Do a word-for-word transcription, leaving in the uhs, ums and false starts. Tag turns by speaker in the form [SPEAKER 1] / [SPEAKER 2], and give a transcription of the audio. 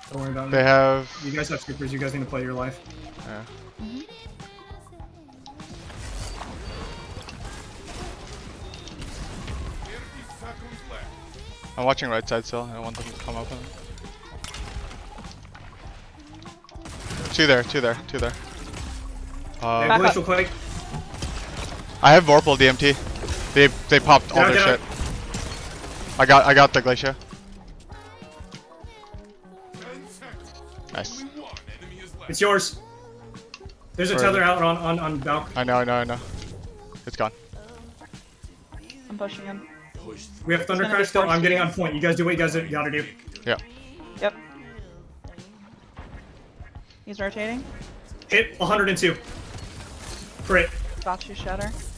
[SPEAKER 1] Don't worry about it.
[SPEAKER 2] They have.
[SPEAKER 1] You guys have skippers. You guys need to play your life.
[SPEAKER 2] Yeah.
[SPEAKER 3] Mm-hmm.
[SPEAKER 2] I'm watching right side still. I don't want them to come open. Two there, two there, two there. Uh,
[SPEAKER 1] Hey, glacial quake.
[SPEAKER 2] I have Vorpal D M T. They they popped all
[SPEAKER 1] Down,
[SPEAKER 2] their
[SPEAKER 1] down.
[SPEAKER 2] shit. I got I got the glacier. Nice.
[SPEAKER 1] It's yours. There's a
[SPEAKER 2] Where
[SPEAKER 1] tether
[SPEAKER 2] is it?
[SPEAKER 1] out on on on Valk.
[SPEAKER 2] I know, I know, I know. It's gone.
[SPEAKER 3] I'm pushing him.
[SPEAKER 1] We have Thunder
[SPEAKER 3] It's gonna
[SPEAKER 1] Crash
[SPEAKER 3] be
[SPEAKER 1] still. I'm
[SPEAKER 3] forced.
[SPEAKER 1] getting on point. You guys do what you guys gotta do.
[SPEAKER 2] Yeah.
[SPEAKER 3] Yep. He's rotating.
[SPEAKER 1] Hit one hundred two. Crit.
[SPEAKER 3] Got you, Shatter.